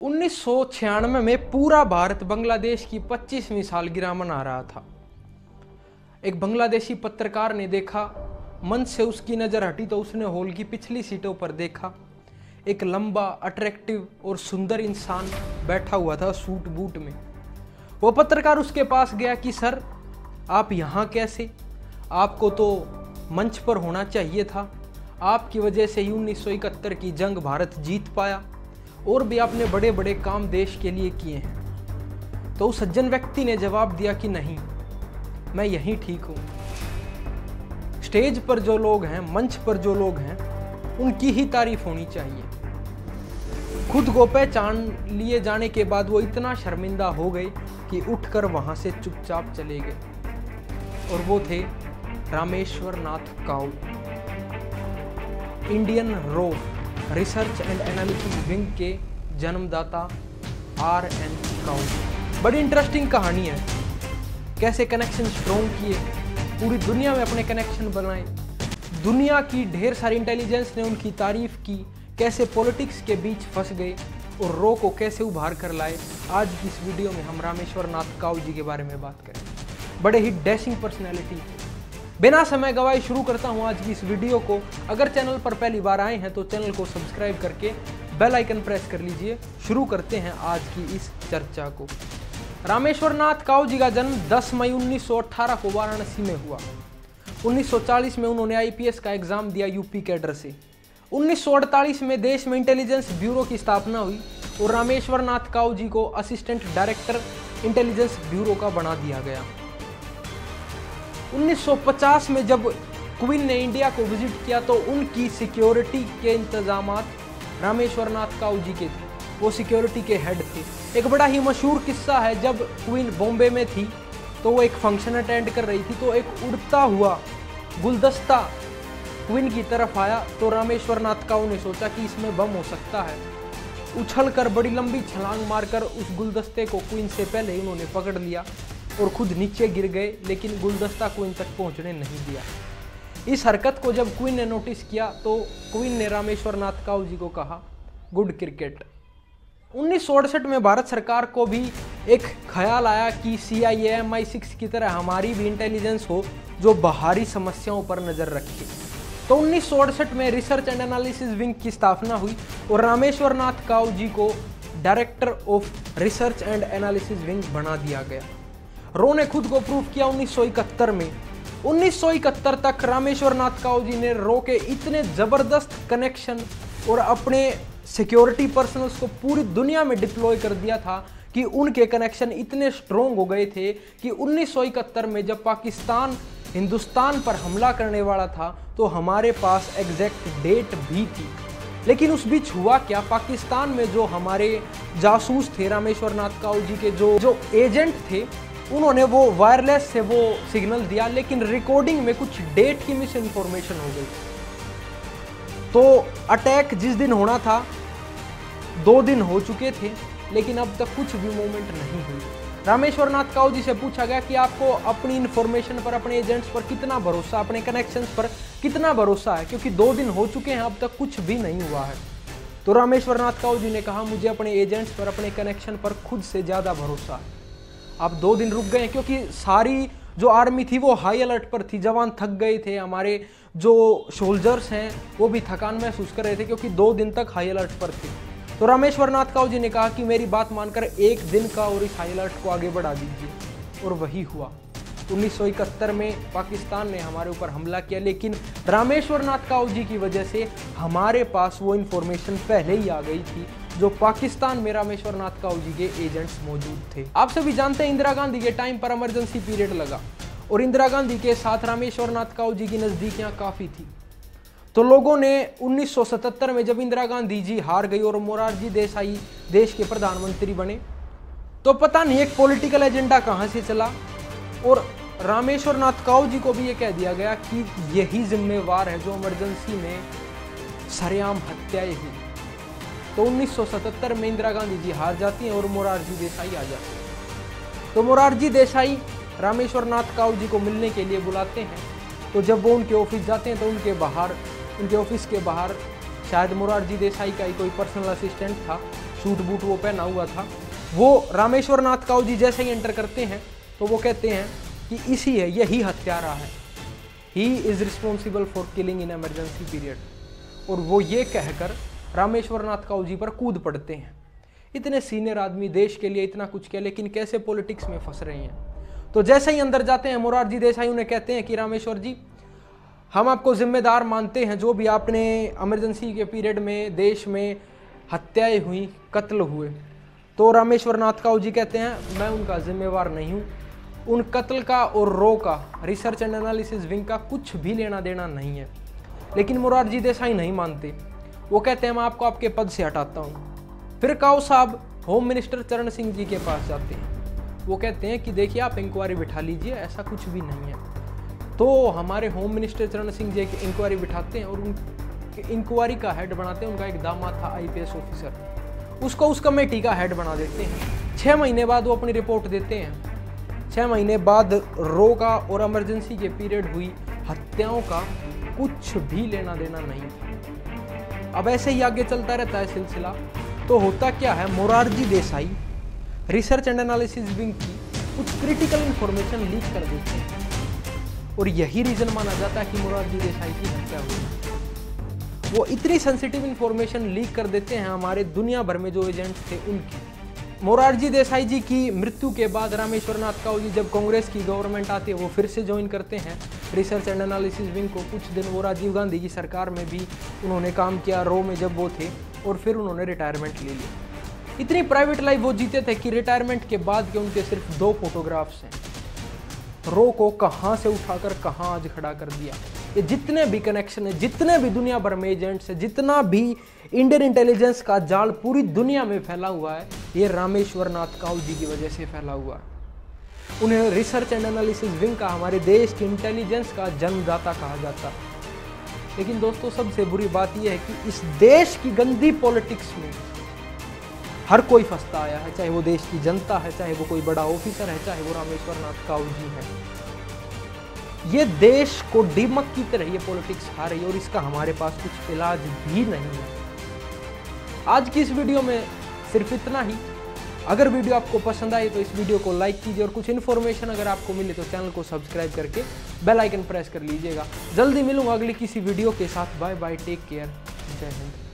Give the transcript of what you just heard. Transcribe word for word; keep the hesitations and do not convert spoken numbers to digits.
उन्नीस सौ छियानवे में पूरा भारत बांग्लादेश की पच्चीसवीं सालगिरह मना रहा था। एक बांग्लादेशी पत्रकार ने देखा, मंच से उसकी नज़र हटी तो उसने हॉल की पिछली सीटों पर देखा। एक लंबा, अट्रैक्टिव और सुंदर इंसान बैठा हुआ था सूट बूट में। वो पत्रकार उसके पास गया कि सर, आप यहाँ कैसे? आपको तो मंच पर होना चाहिए था। आपकी वजह से ही उन्नीस सौ इकहत्तर की जंग भारत जीत पाया और भी आपने बड़े बड़े काम देश के लिए किए हैं। तो उस सज्जन व्यक्ति ने जवाब दिया कि नहीं, मैं यहीं ठीक हूँ। स्टेज पर जो लोग हैं, मंच पर जो लोग हैं, उनकी ही तारीफ होनी चाहिए। खुद को पहचान लिए जाने के बाद वो इतना शर्मिंदा हो गए कि उठकर वहां से चुपचाप चले गए। और वो थे रामेश्वर नाथ काऊ, इंडियन रॉ रिसर्च एंड एनालिसिस विंग के जन्मदाता आर एन काऊ। बड़ी इंटरेस्टिंग कहानी है, कैसे कनेक्शन स्ट्रॉन्ग किए, पूरी दुनिया में अपने कनेक्शन बनाए। दुनिया की ढेर सारी इंटेलिजेंस ने उनकी तारीफ की, कैसे पॉलिटिक्स के बीच फंस गए और रॉ को कैसे उभार कर लाए। आज की इस वीडियो में हम रामेश्वर नाथ काऊ जी के बारे में बात करें। बड़े ही डैशिंग पर्सनैलिटी। बिना समय गवाए शुरू करता हूं आज की इस वीडियो को। अगर चैनल पर पहली बार आए हैं तो चैनल को सब्सक्राइब करके बेल आइकन प्रेस कर लीजिए। शुरू करते हैं आज की इस चर्चा को। रामेश्वर नाथ काऊ जी का जन्म दस मई उन्नीस सौ अठारह को वाराणसी में हुआ। उन्नीस सौ चालीस में उन्होंने आई पी एस का एग्जाम दिया यूपी कैडर से। उन्नीस सौ अड़तालीस में देश में इंटेलिजेंस ब्यूरो की स्थापना हुई और रामेश्वर नाथ काऊ जी को असिस्टेंट डायरेक्टर इंटेलिजेंस ब्यूरो का बना दिया गया। उन्नीस सौ पचास में जब क्वीन ने इंडिया को विजिट किया तो उनकी सिक्योरिटी के इंतजामात रामेश्वर नाथ काऊ जी के थे। वो सिक्योरिटी के हेड थे। एक बड़ा ही मशहूर किस्सा है, जब क्वीन बॉम्बे में थी तो वो एक फंक्शन अटेंड कर रही थी तो एक उड़ता हुआ गुलदस्ता क्वीन की तरफ आया तो रामेश्वर नाथ काऊ ने सोचा कि इसमें बम हो सकता है। उछलकर बड़ी लंबी छलांग मारकर उस गुलदस्ते को क्वीन से पहले ही उन्होंने पकड़ लिया और खुद नीचे गिर गए, लेकिन गुलदस्ता क्वीन तक पहुंचने नहीं दिया। इस हरकत को जब क्वीन ने नोटिस किया तो क्वीन ने रामेश्वर नाथ काऊ जी को कहा, गुड क्रिकेट। उन्नीस सौ अड़सठ में भारत सरकार को भी एक ख्याल आया कि सी आई ए एम आई सिक्स की तरह हमारी भी इंटेलिजेंस हो जो बाहरी समस्याओं पर नजर रखे। तो उन्नीस सौ अड़सठ में रिसर्च एंड एनालिसिस विंग की स्थापना हुई और रामेश्वर नाथ काऊ जी को director of research and analysis wing बना दिया गया। रॉ ने खुद को प्रूव किया उन्नीस सौ इकहत्तर में। उन्नीस सौ इकहत्तर तक रामेश्वर नाथ काऊ जी ने रॉ के इतने जबरदस्त कनेक्शन और अपने सिक्योरिटी पर्सनल्स को पूरी दुनिया में डिप्लॉय कर दिया था कि उनके कनेक्शन इतने स्ट्रोंग हो गए थे कि उन्नीस सौ इकहत्तर में जब पाकिस्तान हिंदुस्तान पर हमला करने वाला था तो हमारे पास एग्जैक्ट डेट भी थी। लेकिन उस बीच हुआ क्या, पाकिस्तान में जो हमारे जासूस थे रामेश्वर नाथ काऊ जी के जो जो एजेंट थे, उन्होंने वो वायरलेस से वो सिग्नल दिया, लेकिन रिकॉर्डिंग में कुछ डेट की मिस इन्फॉर्मेशन हो गई। तो अटैक जिस दिन होना था दो दिन हो चुके थे, लेकिन अब तक कुछ भी मूवमेंट नहीं हुई। रामेश्वर नाथ काऊ जी से पूछा गया कि आपको अपनी इन्फॉर्मेशन पर, अपने एजेंट्स पर कितना भरोसा, अपने कनेक्शंस पर कितना भरोसा है, क्योंकि दो दिन हो चुके हैं, अब तक कुछ भी नहीं हुआ है। तो रामेश्वर नाथ काऊ जी ने कहा, मुझे अपने एजेंट्स पर, अपने कनेक्शन पर खुद से ज़्यादा भरोसा है। आप दो दिन रुक गए क्योंकि सारी जो आर्मी थी वो हाई अलर्ट पर थी, जवान थक गए थे, हमारे जो सोल्जर्स हैं वो भी थकान महसूस कर रहे थे क्योंकि दो दिन तक हाई अलर्ट पर थे। तो रामेश्वर नाथ काऊ जी ने कहा कि मेरी बात मानकर एक दिन का और इस हाई अलर्ट को आगे बढ़ा दीजिए, और वही हुआ। उन्नीस सौ इकहत्तर में पाकिस्तान ने हमारे ऊपर हमला किया, लेकिन रामेश्वर नाथ काऊ जी की वजह से हमारे पास वो इन्फॉर्मेशन पहले ही आ गई थी जो पाकिस्तान में रामेश्वर नाथ काऊ जी के एजेंट्स मौजूद थे। आप सभी जानते हैं इंदिरा गांधी के टाइम पर इमरजेंसी पीरियड लगा और इंदिरा गांधी के साथ रामेश्वर नाथ काऊ जी की नज़दीकियां काफ़ी थी। तो लोगों ने उन्नीस सौ सतहत्तर में जब इंदिरा गांधी जी हार गई और मोरारजी देसाई देश के प्रधानमंत्री बने, तो पता नहीं एक पॉलिटिकल एजेंडा कहाँ से चला और रामेश्वर नाथ काऊ जी को भी ये कह दिया गया कि यही जिम्मेवार है जो इमरजेंसी में सरेआम हत्याएं हुई। तो उन्नीस सौ सतहत्तर में इंदिरा गांधी जी हार जाती हैं और मोरारजी देसाई आ जाते हैं। तो मोरारजी देसाई रामेश्वर नाथ काऊ जी को मिलने के लिए बुलाते हैं। तो जब वो उनके ऑफिस जाते हैं तो उनके बाहर, उनके ऑफिस के बाहर शायद मोरारजी देसाई का ही कोई पर्सनल असिस्टेंट था, सूट बूट वो पहना हुआ था, वो रामेश्वर नाथ काऊ जी जैसे ही एंटर करते हैं तो वो कहते हैं कि इसी है, यही हत्यारा है, he is responsible for killing in emergency period. और वो ये कहकर रामेश्वर नाथ काऊ जी पर कूद पड़ते हैं। इतने सीनियर आदमी, देश के लिए इतना कुछ किया, लेकिन कैसे पॉलिटिक्स में फंस रहे हैं। तो जैसे ही अंदर जाते हैं मोरारजी देसाई उन्हें कहते हैं कि रामेश्वर जी, हम आपको जिम्मेदार मानते हैं, जो भी आपने इमरजेंसी के पीरियड में देश में हत्याएं हुई, कत्ल हुए। तो रामेश्वर नाथ काऊ जी कहते हैं मैं उनका जिम्मेवार नहीं हूँ, उन कत्ल का और रो का रिसर्च एंड एनालिसिस विंग का कुछ भी लेना देना नहीं है। लेकिन मोरारजी देसाई नहीं मानते, वो कहते हैं मैं आपको आपके पद से हटाता हूँ। फिर काऊ साहब होम मिनिस्टर चरण सिंह जी के पास जाते हैं, वो कहते हैं कि देखिए आप इंक्वायरी बिठा लीजिए, ऐसा कुछ भी नहीं है। तो हमारे होम मिनिस्टर चरण सिंह जी की इंक्वायरी बिठाते हैं और उन इंक्वायरी का हेड बनाते हैं, उनका एक दामाद था आईपीएस ऑफिसर, उसको उस कमेटी का हेड बना देते हैं। छः महीने बाद वो अपनी रिपोर्ट देते हैं। छः महीने बाद रो का और इमरजेंसी के पीरियड हुई हत्याओं का कुछ भी लेना देना नहीं। अब ऐसे ही आगे चलता रहता है सिलसिला। तो होता क्या है, Morarji Desai research and analysis wing की कुछ क्रिटिकल इंफॉर्मेशन लीक कर देते हैं और यही रीजन माना जाता है कि मोरारजी देसाई की हत्या हुई। वो इतनी सेंसिटिव इंफॉर्मेशन लीक कर देते हैं हमारे दुनिया भर में जो एजेंट्स थे उनकी। मोरारजी देसाई जी की मृत्यु के बाद रामेश्वर नाथ काऊ जी जब कांग्रेस की गवर्नमेंट आती है वो फिर से ज्वाइन करते हैं रिसर्च एंड एनालिसिस विंग को। कुछ दिन वो राजीव गांधी की सरकार में भी उन्होंने काम किया, रो में जब वो थे, और फिर उन्होंने रिटायरमेंट ले ली। इतनी प्राइवेट लाइफ वो जीते थे कि रिटायरमेंट के बाद के उनके सिर्फ दो फोटोग्राफ्स हैं। रो को कहाँ से उठाकर कहाँ आज खड़ा कर दिया। ये जितने भी कनेक्शन है, जितने भी दुनिया भर में एजेंट्स है, जितना भी इंडियन इंटेलिजेंस का जाल पूरी दुनिया में फैला हुआ है, ये रामेश्वर नाथ काऊ जी की वजह से फैला हुआ है। उन्हें रिसर्च एंड एनालिसिस विंग का, हमारे देश की इंटेलिजेंस का जन्मदाता कहा जाता है। लेकिन दोस्तों सबसे बुरी बात यह है कि इस देश की गंदी पॉलिटिक्स में हर कोई फंसता आया है, चाहे वो देश की जनता है, चाहे वो कोई बड़ा ऑफिसर है, चाहे वो रामेश्वर नाथ काऊ जी है। ये देश को दीमक की तरह ये पॉलिटिक्स खा रही है और इसका हमारे पास कुछ इलाज भी नहीं है। आज की इस वीडियो में सिर्फ इतना ही। अगर वीडियो आपको पसंद आई तो इस वीडियो को लाइक कीजिए और कुछ इन्फॉर्मेशन अगर आपको मिले तो चैनल को सब्सक्राइब करके बेल आइकन प्रेस कर लीजिएगा। जल्दी मिलूंगा अगली किसी वीडियो के साथ। बाय बाय, टेक केयर, जय हिंद।